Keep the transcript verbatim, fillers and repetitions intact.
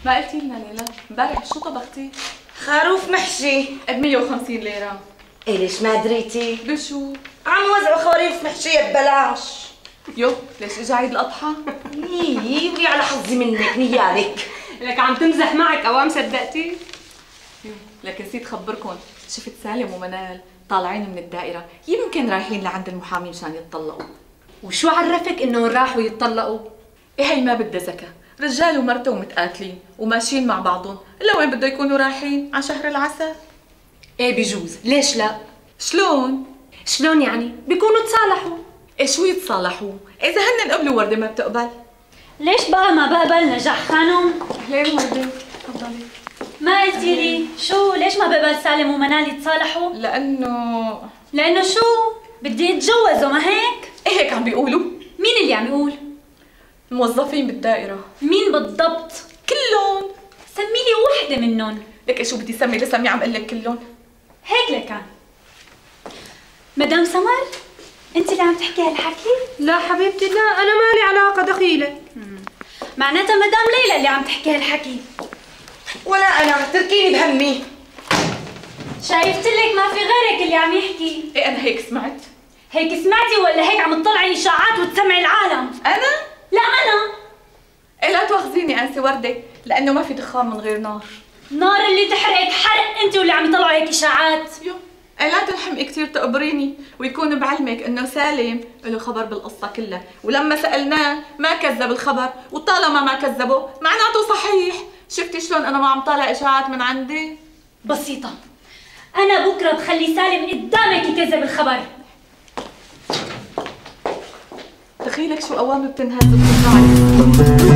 ما قلتي لنا ليلى امبارح شو طبختي؟ خروف محشي ب مية وخمسين ليرة. ايه ليش ما دريتي؟ بشو؟ عم وزعوا خروف محشية ببلاش. يو ليش اجى عيد الاضحى؟ ايه ولي على حظي منك نيالك. لك عم تمزح معك او عم صدقتي؟ يو لك نسيت خبركم، شفت سالم ومنال طالعين من الدائرة، يمكن رايحين لعند المحامي مشان يتطلقوا. وشو عرفك انهم راحوا يتطلقوا؟ ايه هي ما بدها ذكاء، رجال ومرته ومتقاتلين وماشيين مع بعضهم، الا وين بده يكونوا رايحين؟ على شهر العسل. ايه بجوز، ليش لا؟ شلون؟ شلون يعني؟ بيكونوا تصالحوا. ايه شو يتصالحوا؟ اذا هن قبلوا وردة ما بتقبل. ليش بقى ما بقبل نجاح خانم؟ ليه وردة؟ تفضلي. ما قلتي لي شو ليش ما بقبل سالم ومنال يتصالحوا؟ لانه لانه شو؟ بدي يتجوزوا ما هيك؟ ايه هيك عم بيقولوا؟ مين اللي عم يقول؟ الموظفين بالدائرة. مين بالضبط؟ كلهم. سمي لي وحدة منهم. لك شو بدي سمي لسمي عم قل لك كلهم. هيك لكان. مدام سمر انت اللي عم تحكي هالحكي؟ لا حبيبتي لا، انا مالي علاقه دخيله. معناتها مدام ليلى اللي عم تحكي هالحكي. ولا انا اتركيني بهمي. شايفت لك ما في غيرك اللي عم يحكي. ايه انا هيك سمعت. هيك سمعتي ولا هيك عم تطلعي اشاعات وتسمعي العالم؟ انا؟ لا انا. ايه لا تواخذيني انسه وردة، لانه ما في دخان من غير نار. نار اللي تحرقك حرق انت واللي عم يطلعوا هيك اشاعات. يو ايه لا تلحمي كثير تقبريني، ويكون بعلمك انه سالم له خبر بالقصة كلها، ولما سألناه ما كذب الخبر، وطالما ما كذبه معناته صحيح. شفتي شلون انا ما عم طالع اشاعات من عندي؟ بسيطة. أنا بكرة بخلي سالم قدامك يكذب الخبر. دخيلك شو قوامي بتنهز وبتطلع.